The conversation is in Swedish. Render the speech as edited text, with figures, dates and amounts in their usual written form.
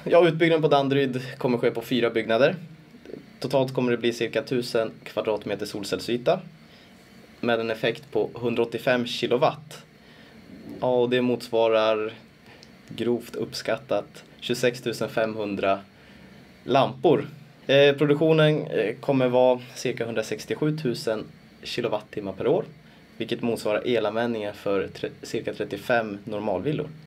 Ja, utbyggnaden på Danderyd kommer ske på 4 byggnader. Totalt kommer det bli cirka 1000 kvadratmeter solcellsyta med en effekt på 185 kilowatt. Ja, och det motsvarar grovt uppskattat 26 500 lampor. Produktionen kommer vara cirka 167 000 kilowattimmar per år, vilket motsvarar elanvändningen för cirka 35 normalvillor.